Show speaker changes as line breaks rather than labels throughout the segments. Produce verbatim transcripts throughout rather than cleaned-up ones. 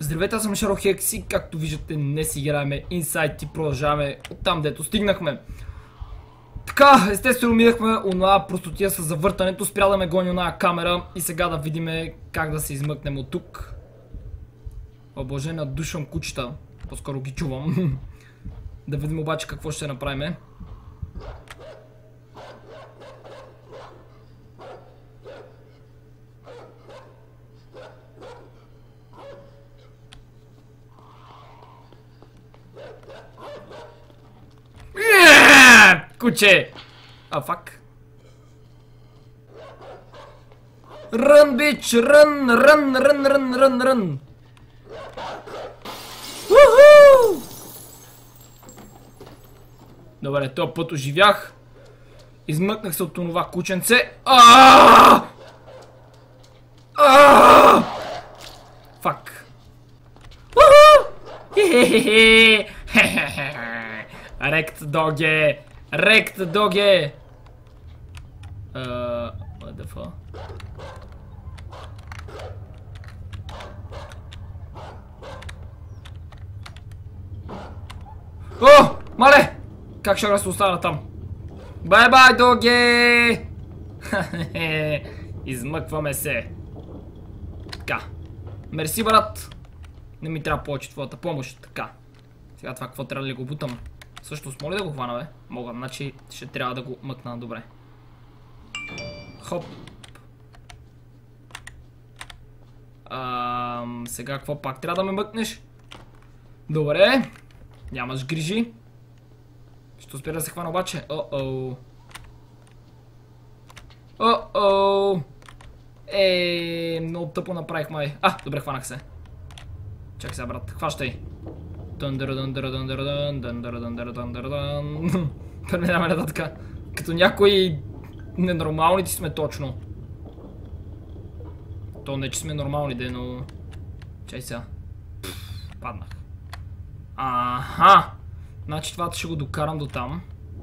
Здравейте, аз съм Шаро Хекс и както виждате днес играеме Inside и продължаваме оттам, дето стигнахме. Така, естествено минахме онова простотия с завъртането, спря да ме гони оная камера и сега да видим как да се измъкнем от тук. О боже, надушвам кучета, по-скоро ги чувам. Да видим обаче какво ще направим. Куче! А, фак. Рън, бич! Рън! Рън! Рън! Рън! Рън! Рън! Уху! Добре, този път оживях. Измъкнах се от това кученце. Аааа! Аааа! Фак. Уху! Хе-хе-хе! Хе-хе-хе! Рект доге! Рект доге! Uh, what the fuck? О! Мале! Как ще се остана там? Бай-бай, доге! Измъкваме се. Така. Мерси, брат. Не ми трябва повече твоята помощ. Така. Сега това какво трябва да ли го бутам? Също смоли да го хвана, бе? Мога, значи ще трябва да го мъкна добре. Хоп. Ам, сега какво пак трябва да ме мъкнеш? Добре. Нямаш грижи. Ще успя да се хвана обаче. О-оу. О-оу. Еее, много тъпо направих май. А, добре, хванах се. Чакай сега, брат. Хващай. Преминаваме нататък. Като някои ненормалните сме точно. То не че сме нормални, де, но... Чай сега. Паднах. Аха! Значи това ще го докарам до там.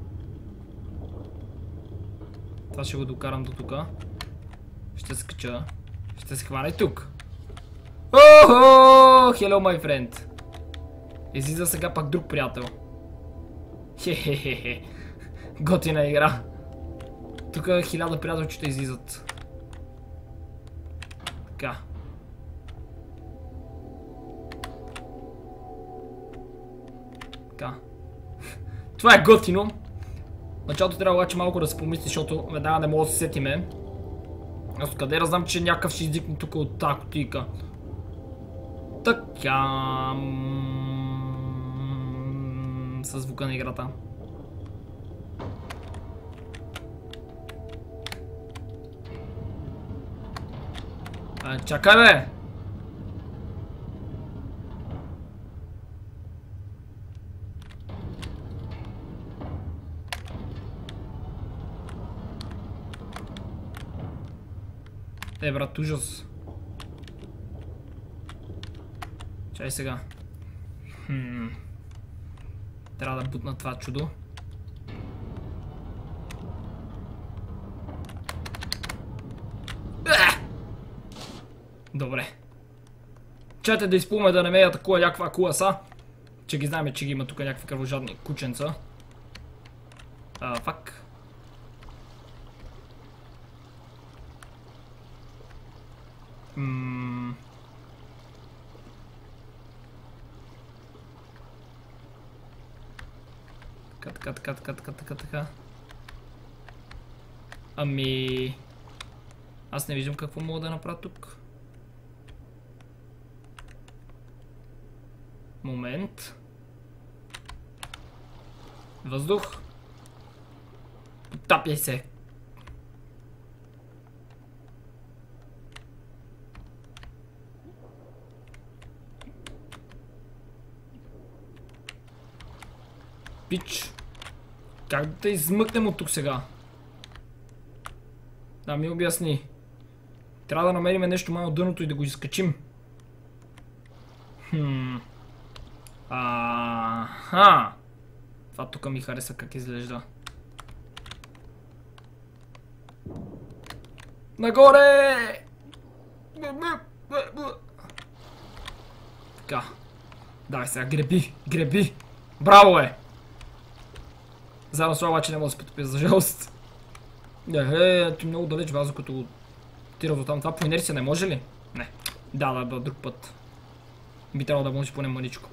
Това ще го докарам до тука. Ще се кача. Ще се хвана и тук. Охо! Hello, my friend. Излиза сега пак друг приятел. Хе-хе-хе-хе. Готина игра. Тук хиляда приятелчета излизат. Така. Така. Това е готино. Началото трябва обаче малко да се помисли, защото веднага не мога да се сетиме. Аз откъде да знам, че някакъв ще издикне тук от тази кутийка. Така. Със звука на играта. А, чакай, бе! Е, брат, ужас. Чай сега. Хм. Трябва да бутна това чудо. Добре. Чайте да изплуваме да не ме атакува някаква акула са. Че ги знаем, че ги има тук някакви кръвожадни кученца. А, фак. Ммм... Така, така, така, така, така, така. Ами... Аз не виждам какво мога да направя тук. Момент. Въздух. Потапяй се. Пич. Как да измъкнем от тук сега? Да, ми обясни. Трябва да намерим нещо малко дъното и да го изкачим. Хм. Аха. Това тук ми хареса как изглежда. Нагоре! Така. Давай сега, греби, греби. Браво е! Заедно с това обаче не мога да се потопя, за жалост. Е, ти много далеч вазо, като тира до там. Това по инерция не може ли? Не. Да, да, да, друг път. Би трябвало да може поне маничко.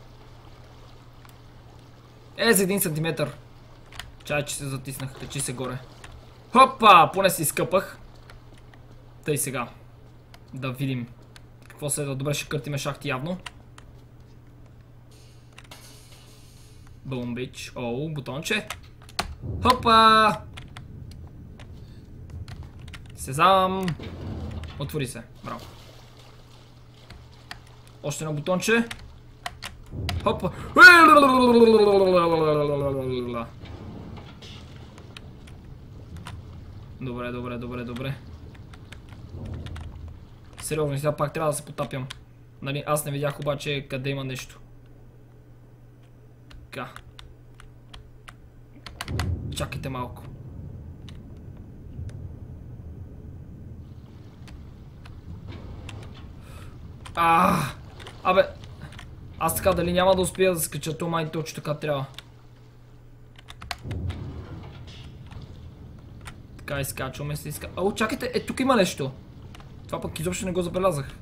Е, за един сантиметър. Чай, че се затиснах, качи се горе. Хопа! Поне се изкъпах. Тъй сега. Да видим. Какво следва? Добре, ще къртиме шахти явно. Бомбич. Оу, бутонче. Хопа! Сезам! Отвори се. Браво. Още едно бутонче. Хопа! Добре, добре, добре, добре. Сериозно, сега пак трябва да се потапям. Нали, аз не видях обаче къде има нещо. Така. Чакайте малко. А, абе. Аз така дали няма да успея да скача, то май точно така трябва. Така изкачваме се иска. О, чакайте, е тук има нещо. Това пък изобщо не го забелязах.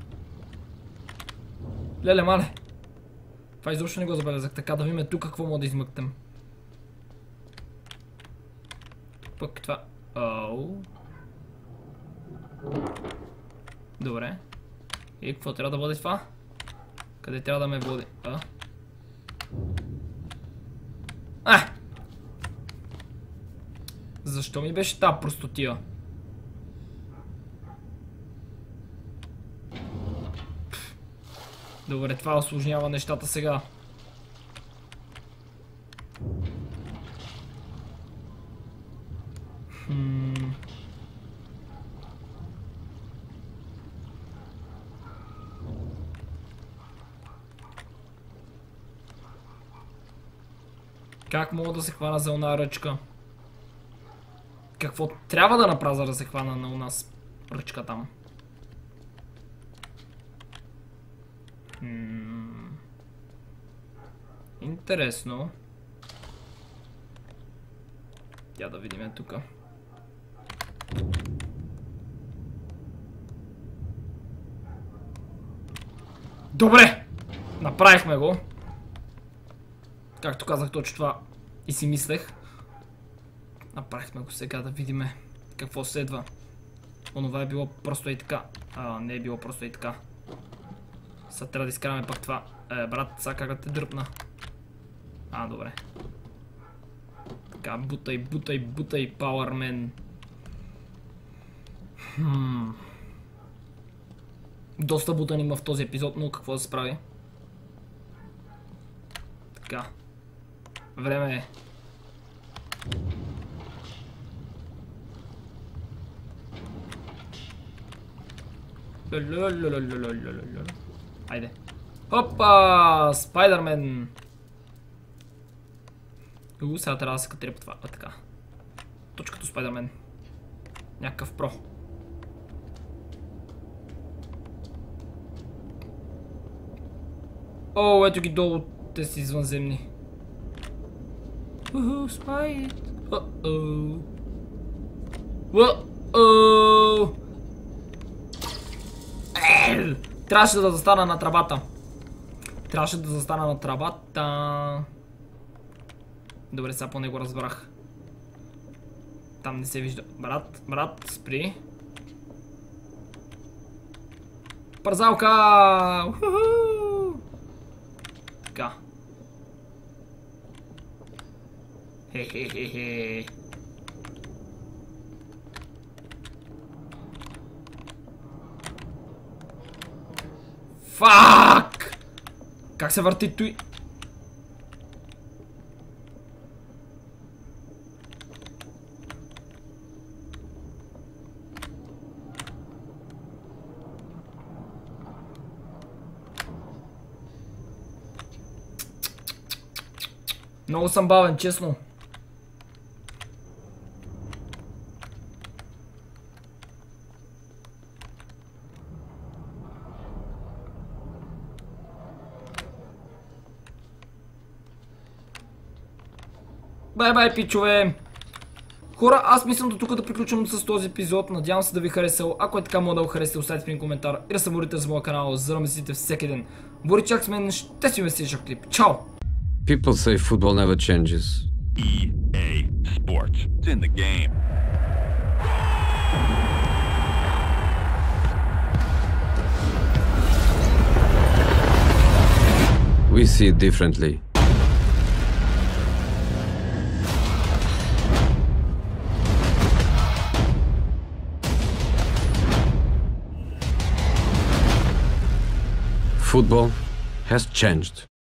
Леле, мале. Това изобщо не го забелязах. Така да видим тук какво мога да измъкнем. Пък това... Оу. Добре. И какво трябва да бъде това? Къде трябва да ме води? А? А! Защо ми беше та простотия? Добре, това осложнява нещата сега. Хм... Как мога да се хвана за една ръчка? Какво трябва да направя, за да се хвана на у нас ръчка там? Хм... Интересно. Я да видим тук. Добре! Направихме го. Както казах точно това и си мислех. Направихме го, сега да видим какво следва. Онова е било просто и така. А, не е било просто и така. Сега трябва да изкараме пак това. Е, брат, сега как да те дръпна? А, добре. Така, бутай, бутай, бутай, пауърмен. Хм. Доста бутан има в този епизод, но какво да се прави? Така. Време е. Айде. Хопа! Спайдърмен! У, сега трябва да се катеря по това. А, така. Точно като Спайдърмен. Някакъв про. О, ето ги долу. Те си извънземни. Уху, Спайд. О-о. О-о. Трябваше да застана на тръбата. Трябваше да застана на тръбата. Добре, сега по него разбрах. Там не се вижда. Брат, брат, спри. Парзалка! Уху! Така. Хе-хе-хе-хе. Фак! Как се върти той? Много съм бавен, честно. Бай-бай, пичове! Хора, аз мислям до тук да приключвам с този епизод. Надявам се да ви харесал. Ако е така, мога да го харесате, оставите в един коментар и да се абонирате за моя канал, за да ме следите всеки ден. Боричак с мен, ще си ме следващия клип. Чао!
People say football never changes.
E A Sports. It's in the game.
We see it differently. Football has changed.